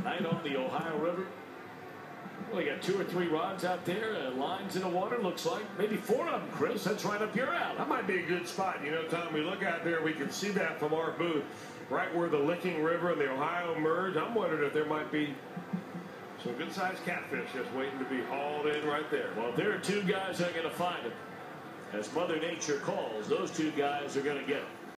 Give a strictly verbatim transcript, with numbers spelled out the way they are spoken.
Night on the Ohio River. Well, you got two or three rods out there, uh, lines in the water, looks like. Maybe four of them, Chris. That's right up your alley. That might be a good spot. You know, Tom, we look out there, we can see that from our booth, right where the Licking River and the Ohio merge. I'm wondering if there might be some good-sized catfish just waiting to be hauled in right there. Well, there are two guys that are going to find them. As Mother Nature calls, those two guys are going to get them.